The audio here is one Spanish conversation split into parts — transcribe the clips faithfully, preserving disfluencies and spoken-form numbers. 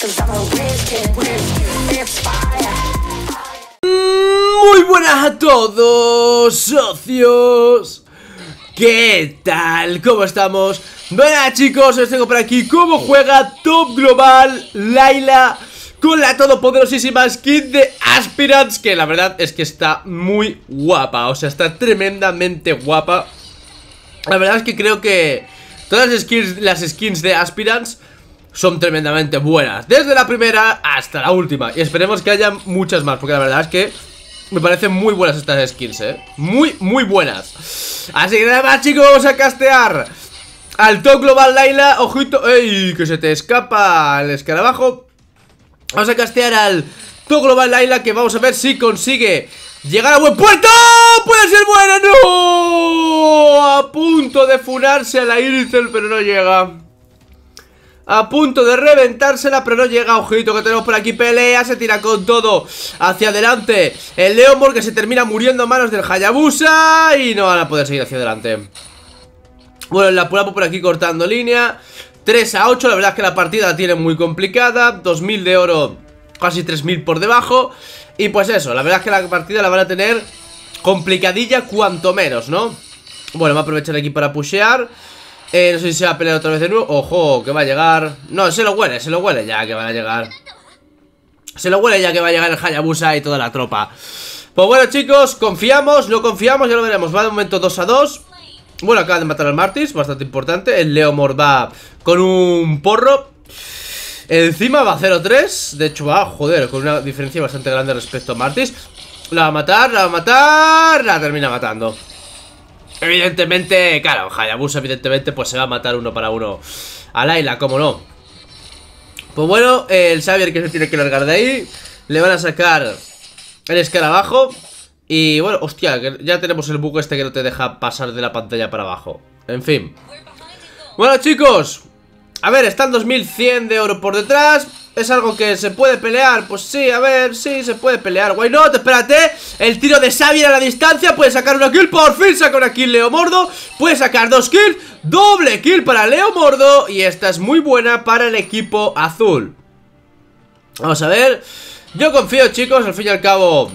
Muy buenas a todos, socios. ¿Qué tal? ¿Cómo estamos? Buenas, chicos, os tengo por aquí cómo juega Top Global Layla con la todopoderosísima skin de Aspirants, que la verdad es que está muy guapa. O sea, está tremendamente guapa. La verdad es que creo que todas las skins, las skins de Aspirants son tremendamente buenas, desde la primera hasta la última. Y esperemos que haya muchas más, porque la verdad es que me parecen muy buenas estas skins, eh. Muy, muy buenas. Así que nada más, chicos, vamos a castear al Top Global Layla. Ojito, ey, que se te escapa el escarabajo. Vamos a castear al Top Global Layla, que vamos a ver si consigue llegar a buen puerto. ¡Puede ser buena! ¡No! A punto de funarse a la Iricel, pero no llega. A punto de reventársela, pero no llega. Ojito que tenemos por aquí pelea. Se tira con todo hacia adelante el Leomord, que se termina muriendo a manos del Hayabusa. Y no van a poder seguir hacia adelante. Bueno, el Lapulapu por aquí cortando línea. Tres a ocho, la verdad es que la partida la tiene muy complicada. Dos mil de oro, casi tres mil por debajo. Y pues eso, la verdad es que la partida la van a tener complicadilla cuanto menos, ¿no? Bueno, va a aprovechar aquí para pushear. Eh, no sé si se va a pelear otra vez de nuevo. Ojo, que va a llegar. No, se lo huele, se lo huele ya que va a llegar. Se lo huele ya que va a llegar el Hayabusa y toda la tropa. Pues bueno, chicos, confiamos, no confiamos, ya lo veremos. Va de momento dos a dos. Bueno, acaba de matar al Martis, bastante importante. El Leomord va con un porro. Encima va a cero tres. De hecho va, joder, con una diferencia bastante grande respecto a Martis. La va a matar, la va a matar. La termina matando. Evidentemente, claro, Hayabusa evidentemente pues se va a matar uno para uno a Layla, como no. Pues bueno, el Xavier que se tiene que largar de ahí. Le van a sacar el escarabajo. Y bueno, hostia, que ya tenemos el bug este que no te deja pasar de la pantalla para abajo. En fin. Bueno, chicos, a ver, están dos mil cien de oro por detrás. ¿Es algo que se puede pelear? Pues sí, a ver, sí, se puede pelear. Why not? Espérate, el tiro de Xavier a la distancia. Puede sacar una kill, por fin saca una kill Leomordo. Puede sacar dos kills, doble kill para Leomordo. Y esta es muy buena para el equipo azul. Vamos a ver. Yo confío, chicos, al fin y al cabo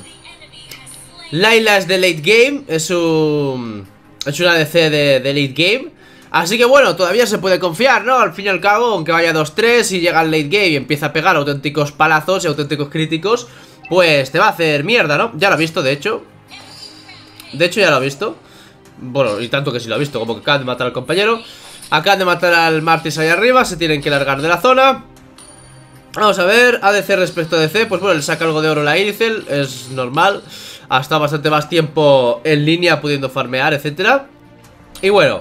Layla es de late game. Es un... es una A D C de, de late game. Así que bueno, todavía se puede confiar, ¿no? Al fin y al cabo, aunque vaya dos tres y llega al late game y empieza a pegar auténticos palazos y auténticos críticos, pues te va a hacer mierda, ¿no? Ya lo ha visto, de hecho. De hecho ya lo ha visto. Bueno, y tanto que sí lo ha visto, como que acaban de matar al compañero. Acaban de matar al Martis ahí arriba. Se tienen que largar de la zona. Vamos a ver, A D C respecto a D C. Pues bueno, le saca algo de oro la Iricel. Es normal. Ha estado bastante más tiempo en línea pudiendo farmear, etcétera. Y bueno,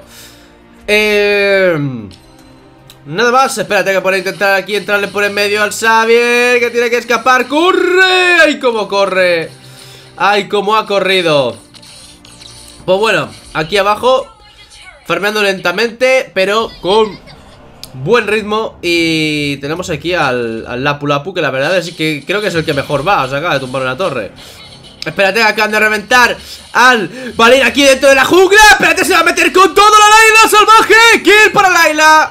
Eh... nada más, espérate que por intentar aquí entrarle por en medio al Xavier, que tiene que escapar. ¡Corre! ¡Ay, cómo corre! ¡Ay, cómo ha corrido! Pues bueno, aquí abajo farmeando lentamente, pero con buen ritmo. Y tenemos aquí al, al Lapulapu, que la verdad es que creo que es el que mejor va. O sea, acaba de tumbar una torre. Espérate, acaban de reventar al Valir aquí dentro de la jungla. Espérate, se va a meter con todo la Layla salvaje. Kill para Layla.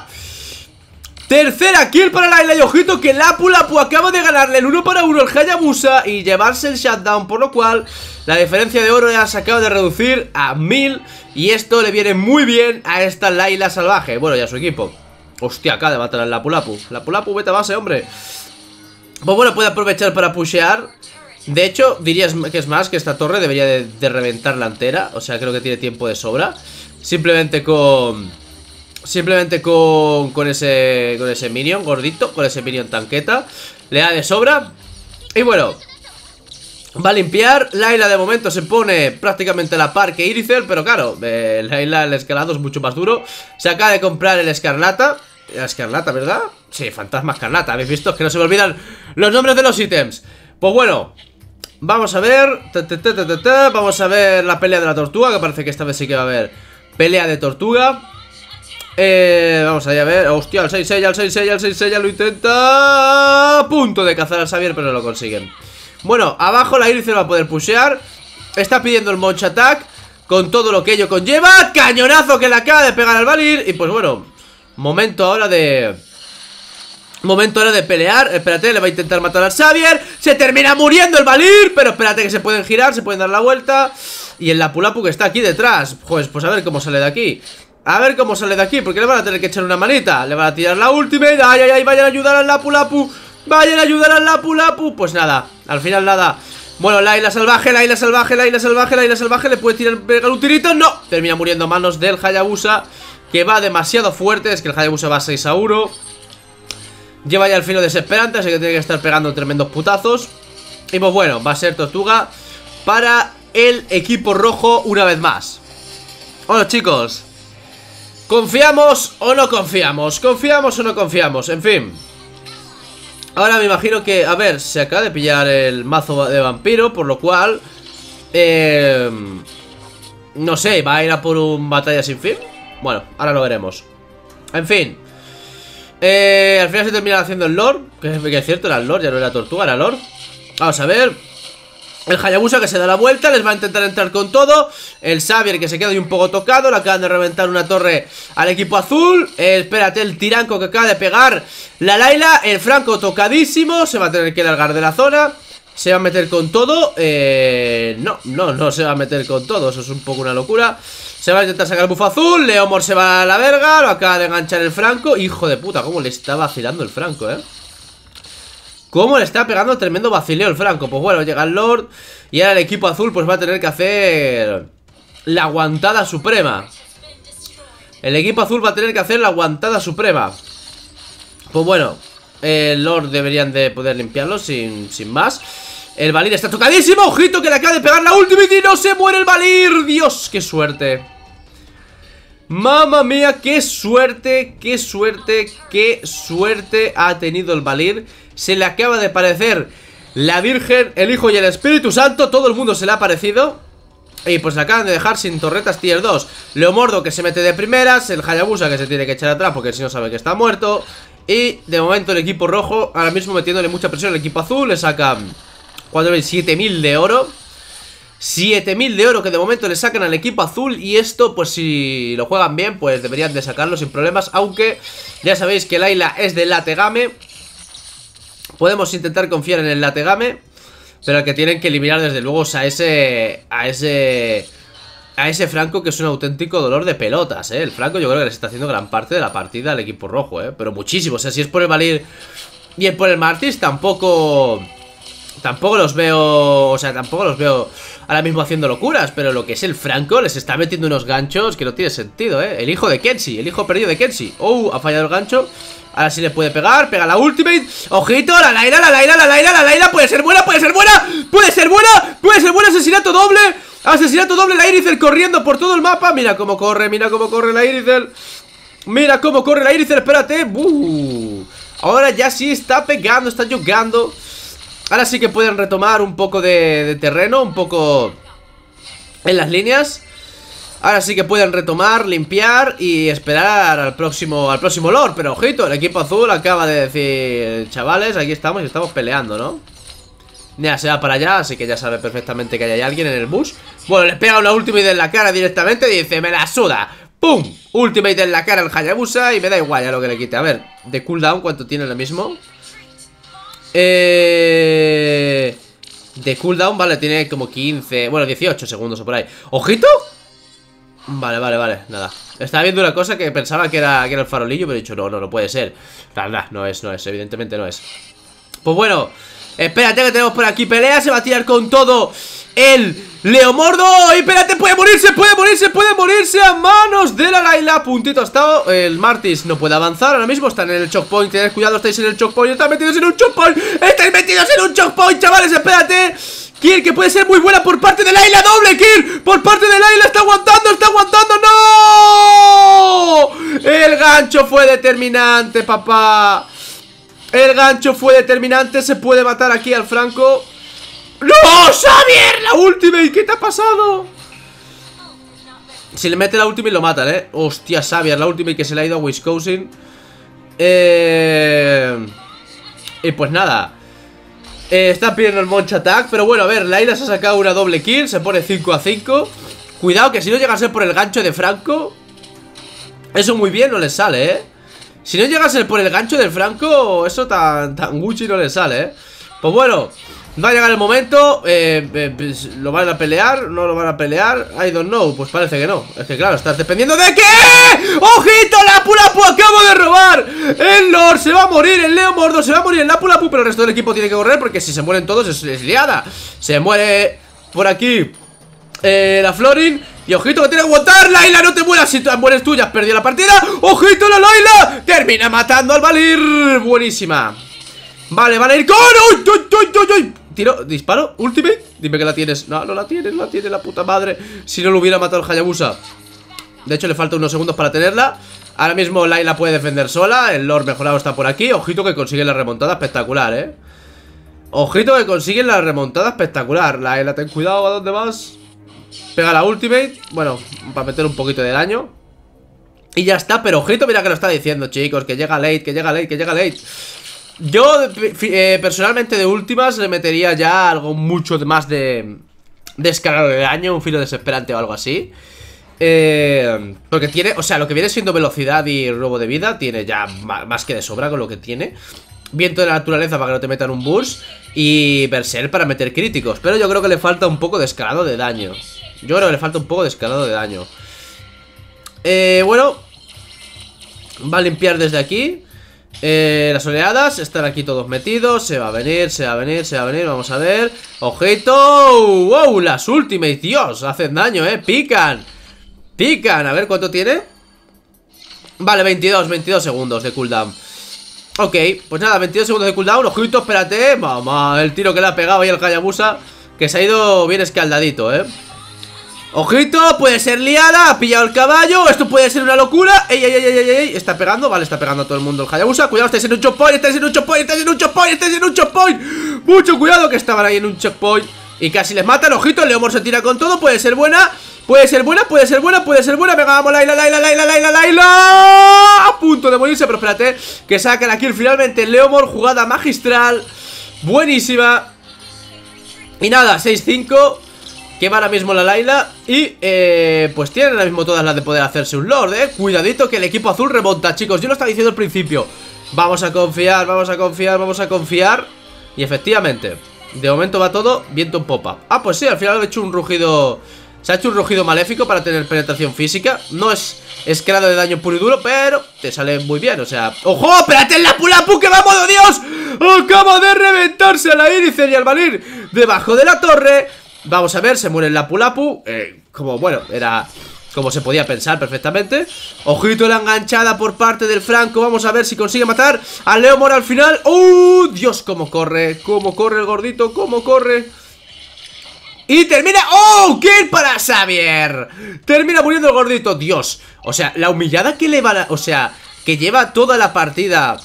Tercera kill para Layla. Y ojito que Lapulapu acaba de ganarle el uno para uno al Hayabusa y llevarse el shutdown, por lo cual la diferencia de oro ya se acaba de reducir a mil. Y esto le viene muy bien a esta Layla salvaje. Bueno, y a su equipo. Hostia, acaba de matar al Lapulapu. Lapulapu, vete a base, hombre. Pues bueno, puede aprovechar para pushear. De hecho, dirías que es más, que esta torre debería de, de reventarla entera. O sea, creo que tiene tiempo de sobra. Simplemente con... Simplemente con, con ese con ese minion gordito, con ese minion tanqueta. Le da de sobra. Y bueno, va a limpiar. Layla de momento se pone prácticamente a la par que Iricel. Pero claro, eh, Layla el escalado es mucho más duro. Se acaba de comprar el Escarlata. La Escarlata, ¿verdad? Sí, Fantasma Escarlata. ¿Habéis visto? Es que no se me olvidan los nombres de los ítems. Pues bueno, vamos a ver. ta, ta, ta, ta, ta, Vamos a ver la pelea de la tortuga, que parece que esta vez sí que va a haber pelea de tortuga. Eh, vamos allá a ver. Hostia, al seis seis, al seis seis, al seis seis lo intenta. A punto de cazar al Xavier, pero no lo consiguen. Bueno, abajo la Iricel va a poder pushear. Está pidiendo el Monch Attack con todo lo que ello conlleva. Cañonazo que le acaba de pegar al Valir. Y pues bueno, momento ahora de Momento ahora de pelear. Espérate, le va a intentar matar al Xavier. Se termina muriendo el Valir. Pero espérate que se pueden girar, se pueden dar la vuelta. Y el Lapu Lapu que está aquí detrás. Pues, pues a ver cómo sale de aquí. A ver cómo sale de aquí, porque le van a tener que echar una manita. Le van a tirar la ultimate. Ay, ay, ay, vayan a ayudar al Lapu Lapu. Vayan a ayudar al Lapu Lapu. Pues nada, al final nada. Bueno, la isla salvaje, la isla salvaje, la isla salvaje, la isla salvaje. Le puede tirar, pegar un tirito, no. Termina muriendo a manos del Hayabusa, que va demasiado fuerte. Es que el Hayabusa va seis a uno. Lleva ya el filo desesperante, así que tiene que estar pegando tremendos putazos. Y pues bueno, va a ser Tortuga para el equipo rojo una vez más. Bueno, chicos, ¿confiamos o no confiamos? ¿Confiamos o no confiamos? En fin. Ahora me imagino que, a ver, se acaba de pillar el mazo de vampiro, por lo cual eh, no sé, ¿va a ir a por un batalla sin fin? Bueno, ahora lo veremos. En fin, eh, al final se termina haciendo el Lord, que, que es cierto, era el Lord, ya no era Tortuga, era Lord. Vamos a ver. El Hayabusa que se da la vuelta, les va a intentar entrar con todo. El Xavier que se queda ahí un poco tocado. Le acaban de reventar una torre al equipo azul. eh, Espérate, el Tiranco que acaba de pegar la Layla. El Franco tocadísimo. Se va a tener que largar de la zona. Se va a meter con todo. eh, No, no, no se va a meter con todo. Eso es un poco una locura. Se va a intentar sacar el bufo azul. Leomor se va a la verga. Lo acaba de enganchar el Franco. Hijo de puta, cómo le está vacilando el Franco, eh cómo le está pegando tremendo vacileo el Franco. Pues bueno, llega el Lord. Y ahora el equipo azul pues va a tener que hacer la aguantada suprema. El equipo azul va a tener que hacer la aguantada suprema. Pues bueno, el Lord deberían de poder limpiarlo sin, sin más. El Valir está tocadísimo. Ojito que le acaba de pegar la ultimate y no se muere el Valir. Dios, qué suerte. Mamma mía, qué suerte, qué suerte, qué suerte ha tenido el Valir. Se le acaba de aparecer la Virgen, el Hijo y el Espíritu Santo. Todo el mundo se le ha aparecido. Y pues le acaban de dejar sin torretas tier dos. Leomordo que se mete de primeras. El Hayabusa que se tiene que echar atrás porque si no sabe que está muerto. Y de momento el equipo rojo ahora mismo metiéndole mucha presión al equipo azul. Le sacan siete mil de oro. siete mil de oro que de momento le sacan al equipo azul. Y esto pues si lo juegan bien pues deberían de sacarlo sin problemas. Aunque ya sabéis que Layla es de Lategame. Podemos intentar confiar en el Lategame, pero el que tienen que eliminar desde luego es a ese A ese A ese Franco, que es un auténtico dolor de pelotas, eh. El Franco yo creo que les está haciendo gran parte de la partida al equipo rojo, eh. Pero muchísimo, o sea, si es por el Valir y por el Martis, tampoco Tampoco los veo, o sea, tampoco los veo ahora mismo haciendo locuras. Pero lo que es el Franco les está metiendo unos ganchos que no tiene sentido, eh. El hijo de Kenshi, el hijo perdido de Kenshi. Oh, ha fallado el gancho. Ahora sí le puede pegar, pega la ultimate. Ojito, la Layla, la Layla, la Layla, la Layla. Puede ser buena, puede ser buena. Puede ser buena, puede ser buena. Asesinato doble. Asesinato doble, la Irithel corriendo por todo el mapa. Mira cómo corre, mira cómo corre la Irithel. Mira cómo corre la Irithel, espérate. uh. Ahora ya sí está pegando, está jugando. Ahora sí que pueden retomar un poco de, de terreno, un poco en las líneas. Ahora sí que pueden retomar, limpiar y esperar al próximo al próximo Lord. Pero ojito, el equipo azul acaba de decir: chavales, aquí estamos y estamos peleando, ¿no? Ya se va para allá, así que ya sabe perfectamente que hay alguien en el bus. Bueno, le pega una ultimate en la cara directamente y dice: me la suda. ¡Pum! Ultimate en la cara al Hayabusa y me da igual ya lo que le quite. A ver, de cooldown, ¿cuánto tiene ahora mismo? Eh... De cooldown, vale, tiene como quince, bueno, dieciocho segundos o por ahí. ¡Ojito! Vale, vale, vale, nada. Estaba viendo una cosa que pensaba que era, que era el farolillo, pero he dicho, no, no, no puede ser. Nada, no es, no es, evidentemente no es. Pues bueno, espérate que tenemos por aquí pelea. Se va a tirar con todo el Leomordo. Y espérate, puede morirse, puede morirse, puede morirse a manos de la Layla. Puntito ha estado, el Martis no puede avanzar ahora mismo, están en el choke point. Tened cuidado, estáis en el choke point, estáis metidos en un choke point. Estáis metidos en un choke point, chavales, espérate. Kill, que puede ser muy buena por parte de Layla. Doble kill por parte de Layla. Está aguantando, está aguantando. ¡No! El gancho fue determinante, papá. El gancho fue determinante. Se puede matar aquí al Franco. ¡No, Xavier! La ultimate, ¿qué te ha pasado? Si le mete la ultimate lo matan, eh. Hostia, Xavier, la ultimate que se le ha ido a Wisconsin. Eh... Y pues nada, Eh, está pidiendo el Monch Attack. Pero bueno, a ver, Layla se ha sacado una doble kill. Se pone cinco a cinco. Cuidado que si no llega a ser por el gancho de Franco, eso muy bien no les sale, eh. Si no llegase por el gancho del Franco, eso tan, tan Gucci no le sale, ¿eh? Pues bueno, va a llegar el momento. eh, eh, pues, ¿Lo van a pelear? ¿No lo van a pelear? I don't know, pues parece que no. Es que claro, estás dependiendo de qué. ¡Ojito! ¡Lapu Lapu! ¡Acabo de robar! El Lord se va a morir, el Leo Mordo se va a morir, el Lapu Lapu. Pero el resto del equipo tiene que correr porque si se mueren todos es, es liada. Se muere por aquí eh, la Florin. Y ojito que tiene que aguantar. Layla, no te mueras. Si te mueres tú ya has perdido la partida. ¡Ojito la Layla! Termina matando al Valir. Buenísima. Vale, van a ir con... ¡Uy, uy, uy, uy, uy! Tiro, disparo, ultimate. Dime que la tienes. No, no la tienes, no la tiene la puta madre. Si no lo hubiera matado el Hayabusa. De hecho le faltan unos segundos para tenerla. Ahora mismo Layla puede defender sola. El Lord mejorado está por aquí. Ojito que consigue la remontada espectacular, eh. Ojito que consigue la remontada espectacular. Layla, ten cuidado, ¿a dónde vas? Pega la ultimate. Bueno, para meter un poquito de daño. Y ya está, pero ojito, mira que lo está diciendo, chicos. Que llega late, que llega late, que llega late. Yo, eh, personalmente de últimas le metería ya algo mucho más de descargado de daño, un filo desesperante o algo así. Eh, porque tiene, o sea, lo que viene siendo velocidad y robo de vida tiene ya más que de sobra con lo que tiene. Viento de la naturaleza para que no te metan un burst. Y Berserk para meter críticos. Pero yo creo que le falta un poco de escalado de daño. Yo creo que le falta un poco de escalado de daño. Eh, bueno, va a limpiar desde aquí. Eh, las oleadas, están aquí todos metidos. Se va a venir, se va a venir, se va a venir. Vamos a ver, ojito. Wow, las ultimates, Dios, hacen daño, eh, pican. Pican, a ver cuánto tiene. Vale, veintidós, veintidós segundos de cooldown. Ok, pues nada, veintidós segundos de cooldown. Ojito, espérate, mamá, el tiro que le ha pegado ahí el Hayabusa, que se ha ido bien escaldadito, eh. Ojito, puede ser liada, ha pillado el caballo. Esto puede ser una locura. Ey, ey, ey, ey, ey, está pegando, vale, está pegando a todo el mundo el Hayabusa. Cuidado, estáis en un checkpoint, estáis en un checkpoint, estáis en un checkpoint, estáis en un checkpoint. Mucho cuidado que estaban ahí en un checkpoint y casi les matan. Ojito, el Leomor se tira con todo, puede ser buena. Puede ser buena, puede ser buena, puede ser buena. Venga, vamos, Layla, Layla, Layla, Layla, Layla. A punto de morirse, pero espérate, que sacan aquí finalmente el Leomor, jugada magistral. Buenísima. Y nada, seis cinco. Que va ahora mismo la Layla. Y eh, pues tienen ahora mismo todas las de poder hacerse un Lord, eh. Cuidadito que el equipo azul remonta, chicos. Yo lo estaba diciendo al principio. Vamos a confiar, vamos a confiar, vamos a confiar. Y efectivamente, de momento va todo viento en popa. Ah, pues sí, al final he hecho un rugido. Se ha hecho un rugido maléfico para tener penetración física. No es escalado de daño puro y duro, pero te sale muy bien, o sea... ¡Ojo! ¡Espérate el Lapu Lapu que va a modo Dios! Acaba de reventarse a la Iris y al Valir debajo de la torre. Vamos a ver, se muere el Lapu Lapu. eh, Como, bueno, era como se podía pensar perfectamente. Ojito la enganchada por parte del Franco. Vamos a ver si consigue matar a Leomor al final. ¡Uh! Dios, cómo corre, cómo corre el gordito, cómo corre. Y termina... ¡Oh! ¡Kill para Xavier! Termina muriendo el gordito, Dios. O sea, la humillada que le va a... O sea, que lleva toda la partida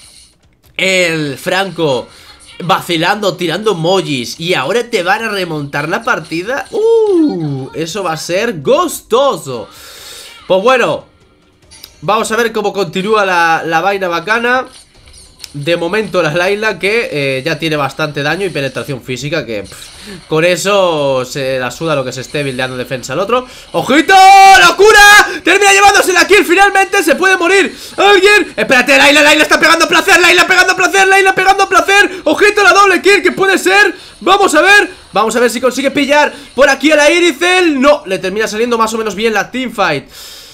el Franco vacilando, tirando emojis, y ahora te van a remontar la partida. ¡Uh! Eso va a ser gustoso. Pues bueno, vamos a ver cómo continúa la, la vaina bacana. De momento la Layla que eh, ya tiene bastante daño y penetración física, que pff, con eso se la suda lo que se esté buildeando defensa al otro. ¡Ojito! ¡Locura! Termina llevándose la kill finalmente. Se puede morir alguien. Espérate, Layla, Layla está pegando placer. Layla pegando placer, Layla pegando placer. Ojito la doble kill que puede ser. Vamos a ver, vamos a ver si consigue pillar por aquí a la Iricel. No, le termina saliendo más o menos bien la teamfight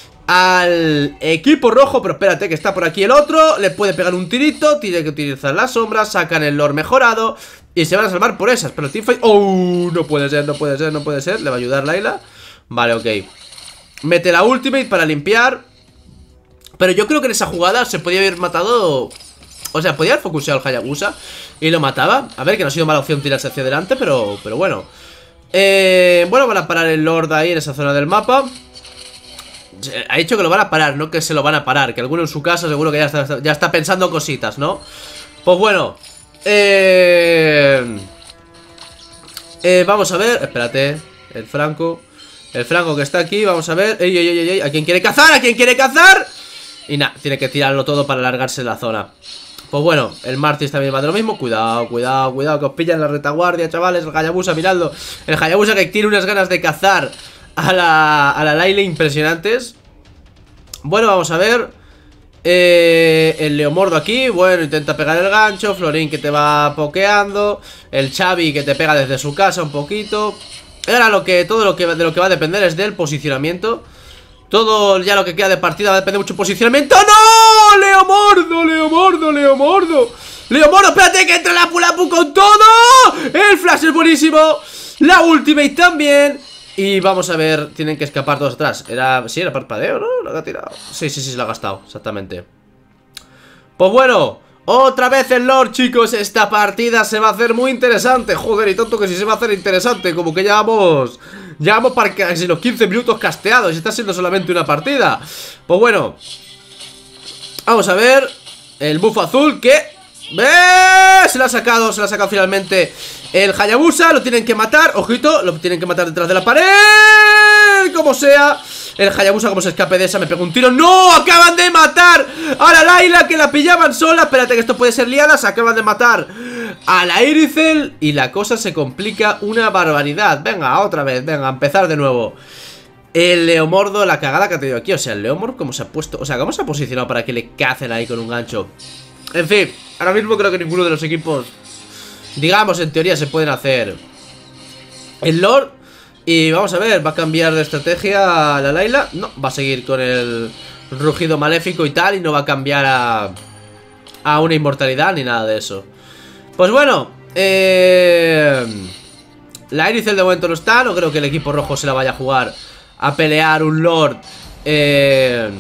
al equipo rojo, pero espérate que está por aquí el otro. Le puede pegar un tirito, tiene que utilizar las sombras, sacan el Lord mejorado y se van a salvar por esas, pero el teamfight... ¡Oh! No puede ser, no puede ser, no puede ser. Le va a ayudar Layla. Vale, ok. Mete la ultimate para limpiar. Pero yo creo que en esa jugada se podía haber matado... O sea, podía haber focuseado al Hayabusa y lo mataba. A ver, que no ha sido mala opción tirarse hacia adelante, pero, pero bueno. Eh, bueno, van a parar el Lord ahí en esa zona del mapa. Ha dicho que lo van a parar, no que se lo van a parar. Que alguno en su casa seguro que ya está, ya está pensando cositas, ¿no? Pues bueno, eh... Eh, vamos a ver, espérate. El Franco, el Franco que está aquí, vamos a ver. ey, ey, ey, ey, ¿a quién quiere cazar? ¿A quién quiere cazar? Y nada, tiene que tirarlo todo para alargarse la zona. Pues bueno, el Martis también va de lo mismo. Cuidado, cuidado, cuidado, que os pillan la retaguardia, chavales. El Hayabusa, miradlo. El Hayabusa que tiene unas ganas de cazar a la, a la Layla impresionantes. Bueno, vamos a ver. eh, El Leomordo aquí, bueno, intenta pegar el gancho. Florín que te va pokeando. El Xavi que te pega desde su casa un poquito. Ahora lo que, todo lo que, de lo que va a depender es del posicionamiento. Todo ya lo que queda de partida va a depender mucho del posicionamiento. ¡No! Leomordo, Leomordo, Leomordo Leomordo, espérate que entra la Pulapu con todo. El flash es buenísimo. La ultimate también. Y vamos a ver, tienen que escapar todos atrás. Era, sí, era parpadeo, ¿no? Lo ha tirado. Sí, sí, sí, se lo ha gastado, exactamente. Pues bueno, otra vez el Lord, chicos. Esta partida se va a hacer muy interesante. Joder, y tanto que sí se va a hacer interesante. Como que ya vamos... Ya vamos para casi los quince minutos casteados. Y está siendo solamente una partida. Pues bueno, vamos a ver. El buff azul que... ¡Eh! Se lo ha sacado, se lo ha sacado finalmente el Hayabusa. Lo tienen que matar, ojito, lo tienen que matar detrás de la pared. Como sea. El Hayabusa, como se escape de esa, me pegó un tiro. ¡No! Acaban de matar a la Layla, que la pillaban sola. Espérate que esto puede ser liada. Se acaban de matar a la Iricel y la cosa se complica una barbaridad. Venga, otra vez, venga, a empezar de nuevo. El Leomordo, la cagada que ha tenido aquí. O sea, el Leomordo cómo se ha puesto, o sea, cómo se ha posicionado para que le cacen ahí con un gancho. En fin, ahora mismo creo que ninguno de los equipos, digamos, en teoría se pueden hacer el Lord. Y vamos a ver, ¿va a cambiar de estrategia a la Layla? No, va a seguir con el rugido maléfico y tal. Y no va a cambiar a, a una inmortalidad ni nada de eso. Pues bueno, eh, la Iricel de momento no está. No creo que el equipo rojo se la vaya a jugar a pelear un Lord, eh,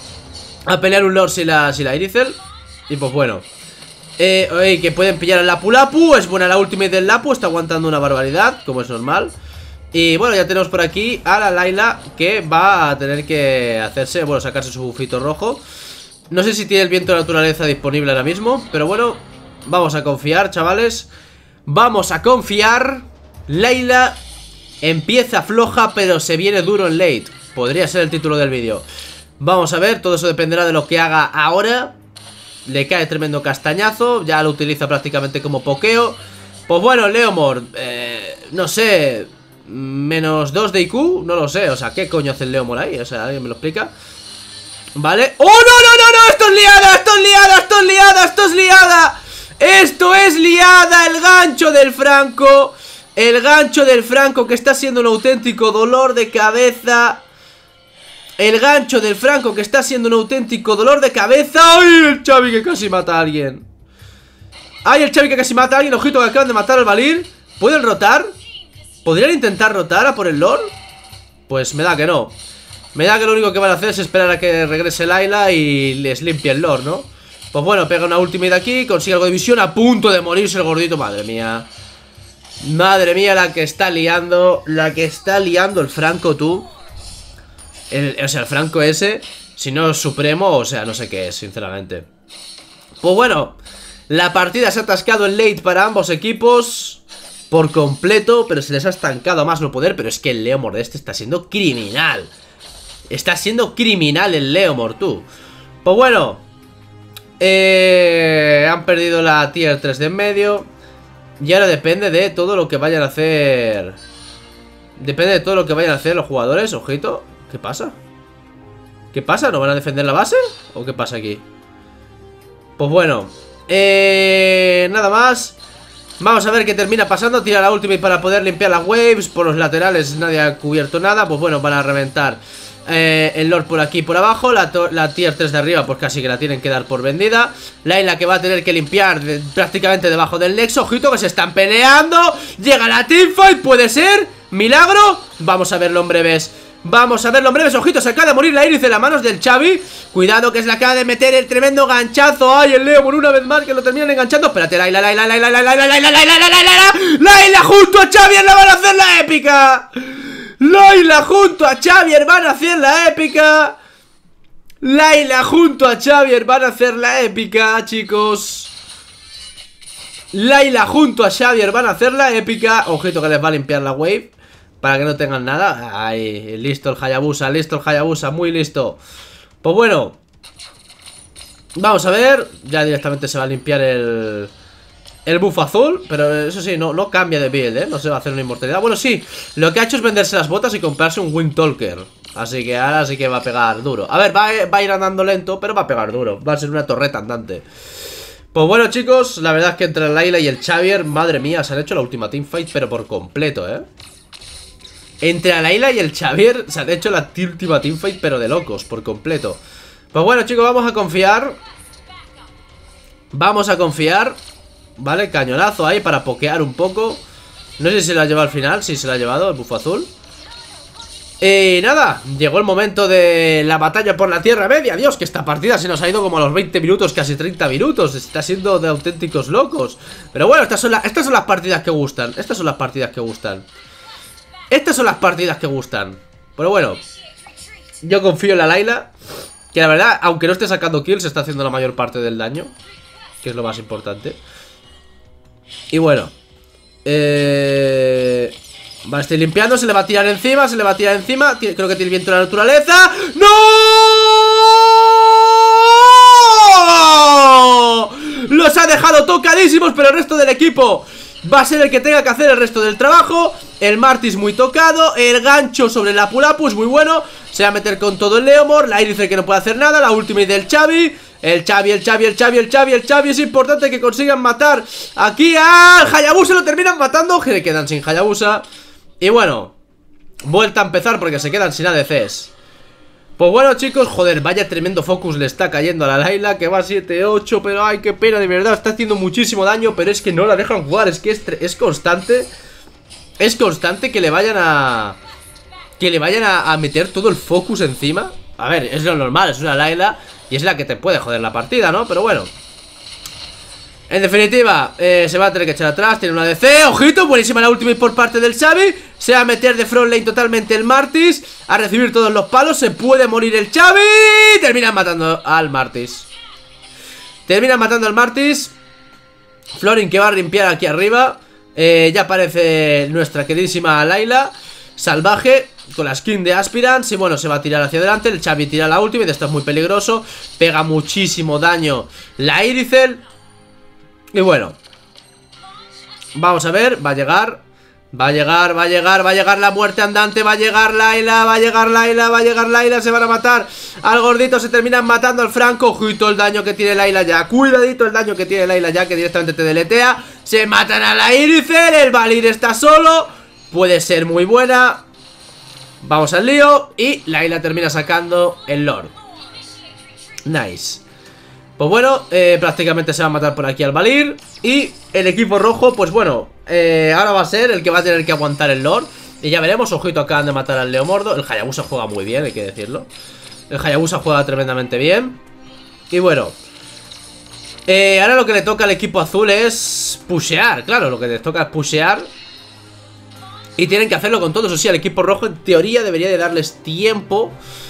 A pelear un Lord sin la, sin la Iricel. Y pues bueno, eh, oye, que pueden pillar al Lapu Lapu. Es buena la ultimate del Lapu, está aguantando una barbaridad, como es normal. Y bueno, ya tenemos por aquí a la Layla, que va a tener que hacerse, bueno, sacarse su bufito rojo. No sé si tiene el viento de la naturaleza disponible ahora mismo, pero bueno, vamos a confiar, chavales. Vamos a confiar. Layla empieza floja, pero se viene duro en late. Podría ser el título del vídeo. Vamos a ver, todo eso dependerá de lo que haga ahora. Le cae tremendo castañazo, ya lo utiliza prácticamente como pokeo. Pues bueno, Leomord, eh, no sé, menos dos de I Q, no lo sé. O sea, ¿qué coño hace el Leomord ahí? O sea, ¿alguien me lo explica? Vale. ¡Oh, no, no, no, no! ¡Esto es liada! ¡Esto es liada! ¡Esto es liada! ¡Esto es liada! ¡Esto es liada! El gancho del Franco. El gancho del Franco, que está siendo un auténtico dolor de cabeza. El gancho del Franco, que está siendo un auténtico dolor de cabeza. ¡Ay, el Xavi que casi mata a alguien! ¡Ay, el Xavi que casi mata a alguien! Ojito que acaban de matar al Valir. ¿Pueden rotar? ¿Podrían intentar rotar a por el Lord? Pues me da que no. Me da que lo único que van a hacer es esperar a que regrese Layla y les limpie el Lord, ¿no? Pues bueno, pega una ultimate aquí, consigue algo de visión. A punto de morirse el gordito, madre mía. Madre mía, la que está liando. La que está liando el Franco, tú. El, o sea, el Franco ese, si no es supremo, o sea, no sé qué es, sinceramente. Pues bueno, la partida se ha atascado en late para ambos equipos por completo, pero se les ha estancado a más no poder. Pero es que el Leomord este está siendo criminal. Está siendo criminal el Leomord, tú. Pues bueno, eh, han perdido la tier tres de en medio. Y ahora depende de todo lo que vayan a hacer. Depende de todo lo que vayan a hacer los jugadores, ojito. ¿Qué pasa? ¿Qué pasa? ¿No van a defender la base? ¿O qué pasa aquí? Pues bueno, eh, nada más. Vamos a ver qué termina pasando. Tira la ultimate para poder limpiar las waves. Por los laterales nadie ha cubierto nada. Pues bueno, van a reventar eh, el Lord por aquí y por abajo. La, la tier tres de arriba pues casi que la tienen que dar por vendida. Layla que va a tener que limpiar de, prácticamente debajo del nexo. Ojito que se están peleando. Llega la teamfight, puede ser milagro. Vamos a verlo en breves. Vamos a verlo en breves, ojito, se acaba de morir la Iris de las manos del Xavi. Cuidado que se le acaba de meter el tremendo ganchazo. Ay, el Leomord una vez más que lo terminan enganchando. Espérate, Layla, Layla, Layla, Layla, Layla, Layla, Layla, Layla, Layla, Layla junto a Xavier la van a hacer la épica. Layla junto a Xavier van a hacer la épica. Layla junto a Xavier van a hacer la épica, chicos. Layla junto a Xavier van a hacer la épica. Ojito que les va a limpiar la wave para que no tengan nada. Ahí, listo el Hayabusa, listo el Hayabusa, muy listo. Pues bueno, vamos a ver. Ya directamente se va a limpiar el El buff azul, pero eso sí, no, no cambia de build, ¿eh? No se va a hacer una inmortalidad. Bueno, sí, lo que ha hecho es venderse las botas y comprarse un Wing Talker. Así que ahora sí que va a pegar duro. A ver, va, va a ir andando lento, pero va a pegar duro. Va a ser una torreta andante. Pues bueno, chicos, la verdad es que entre el Layla y el Xavier, madre mía, se han hecho la última teamfight, pero por completo, ¿eh? Entre la Layla y el Xavier se han hecho la última teamfight, pero de locos, por completo. Pues bueno, chicos, vamos a confiar. Vamos a confiar. Vale, cañonazo ahí para pokear un poco. No sé si se la ha llevado al final. Sí, se la ha llevado el bufo azul. Y nada, llegó el momento de la batalla por la Tierra Media. Dios, que esta partida se nos ha ido como a los veinte minutos, casi treinta minutos. Está siendo de auténticos locos. Pero bueno, estas son, la, estas son las partidas que gustan. Estas son las partidas que gustan. Estas son las partidas que gustan. Pero bueno, yo confío en la Layla, que la verdad, aunque no esté sacando kills, está haciendo la mayor parte del daño, que es lo más importante. Y bueno, eh... vale, estoy limpiando, se le va a tirar encima, se le va a tirar encima. Creo que tiene viento de la naturaleza. ¡No! Los ha dejado tocadísimos, pero el resto del equipo va a ser el que tenga que hacer el resto del trabajo. El Martis muy tocado, el gancho sobre la Pulapu es muy bueno. Se va a meter con todo el Leomord. La Iris que no puede hacer nada, la ultimate del Xavi. El Xavi, el Xavi, el Xavi, el Xavi, el Xavi. Es importante que consigan matar aquí al Hayabusa. Lo terminan matando, que quedan sin Hayabusa. Y bueno, vuelta a empezar porque se quedan sin A D Cs. Pues bueno, chicos, joder, vaya tremendo focus le está cayendo a la Layla, que va siete ocho, pero ay, qué pena, de verdad, está haciendo muchísimo daño, pero es que no la dejan jugar, es que es, es constante, es constante que le vayan a... que le vayan a, a meter todo el focus encima. A ver, es lo normal, es una Layla y es la que te puede joder la partida, ¿no? Pero bueno. En definitiva, eh, se va a tener que echar atrás. Tiene una A D C, ojito, buenísima la ultimate por parte del Xavi. Se va a meter de front lane totalmente el Martis, a recibir todos los palos. Se puede morir el Xavi. Terminan matando al Martis. Terminan matando al Martis. Florin que va a limpiar aquí arriba. eh, Ya aparece nuestra queridísima Layla salvaje con la skin de Aspirants. Y bueno, se va a tirar hacia adelante. El Xavi tira la ultimate, esto es muy peligroso. Pega muchísimo daño la Iricel. Y bueno, vamos a ver, va a llegar, va a llegar, va a llegar, va a llegar la muerte andante, va a llegar Layla, va a llegar Layla, va a llegar Layla, se van a matar al gordito, se terminan matando al Franco. Ojito el daño que tiene Layla ya, cuidadito el daño que tiene Layla ya, que directamente te deletea. Se matan a la Iricel, el Valir está solo, puede ser muy buena. Vamos al lío y Layla termina sacando el Lord. Nice. Pues bueno, eh, prácticamente se va a matar por aquí al Valir. Y el equipo rojo, pues bueno, eh, ahora va a ser el que va a tener que aguantar el Lord. Y ya veremos, ojito, acaban de matar al Leomordo. El Hayabusa juega muy bien, hay que decirlo. El Hayabusa juega tremendamente bien. Y bueno, eh, ahora lo que le toca al equipo azul es pushear. Claro, lo que les toca es pushear. Y tienen que hacerlo con todo. Eso sí, al equipo rojo en teoría debería de darles tiempo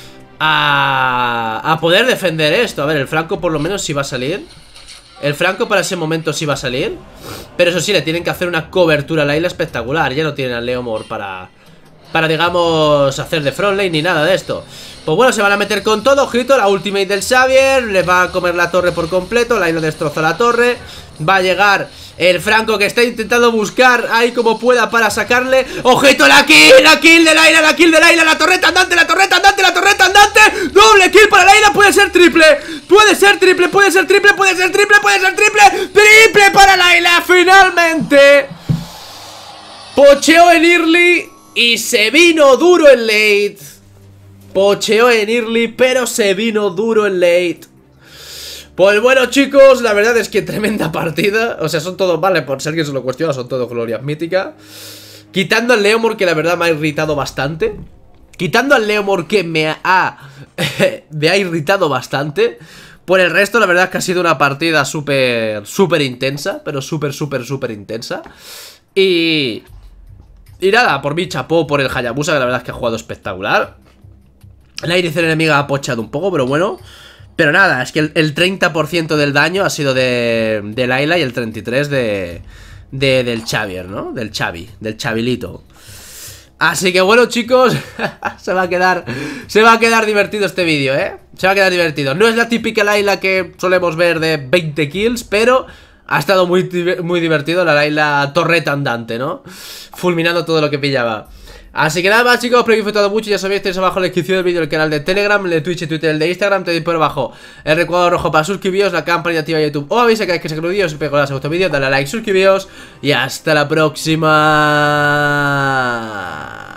A, a poder defender esto. A ver, el Franco por lo menos sí va a salir. El Franco para ese momento sí va a salir. Pero eso sí, le tienen que hacer una cobertura a Layla espectacular. Ya no tienen al Leomord para, para digamos, hacer de frontline ni nada de esto. Pues bueno, se van a meter con todo. Ojito, la ultimate del Xavier. Le va a comer la torre por completo. Layla destroza la torre. Va a llegar el Franco, que está intentando buscar ahí como pueda para sacarle. ¡Ojito, la kill! ¡La kill de Layla! ¡La kill de Layla! ¡La torreta andante! ¡La torreta andante! ¡La torreta andante! ¡Doble kill para Layla! ¡Puede ser triple! ¡Puede ser triple! ¡Puede ser triple! ¡Puede ser triple! ¡Puede ser triple! ¡Triple para Layla! ¡Finalmente! Pocheó en early y se vino duro en late. Pocheó en early, pero se vino duro en late. Pues bueno, chicos, la verdad es que tremenda partida. O sea, son todos, vale, por ser que se lo cuestiona, son todos glorias míticas. Quitando al Leomord, que la verdad me ha irritado bastante. Quitando al Leomord, que me ha Me ha irritado bastante. Por el resto, la verdad es que ha sido una partida súper, súper intensa. Pero súper, súper, súper intensa. Y... Y nada, por mí chapó por el Hayabusa, que la verdad es que ha jugado espectacular. La Iricel enemiga ha pochado un poco, pero bueno. Pero nada, es que el, el treinta por ciento del daño ha sido de, de Layla y el treinta y tres por ciento de, de, del Xavier, ¿no? Del Xavi, del Chavilito. Así que bueno, chicos, se va a quedar se va a quedar divertido este vídeo, ¿eh? Se va a quedar divertido. No es la típica Layla que solemos ver de veinte kills, pero ha estado muy, muy divertido la Layla torreta andante, ¿no? Fulminando todo lo que pillaba. Así que nada más, chicos, espero que hayáis disfrutado mucho. Ya sabéis, tenéis abajo en la descripción del vídeo el canal de Telegram, el de Twitch y Twitter, el de Instagram. Tenéis por abajo el recuadro rojo para suscribiros, la campanita activa de YouTube o avisa que hay que sacar un vídeo. Si os pego a vuestro vídeo, dale a like, suscribiros y hasta la próxima.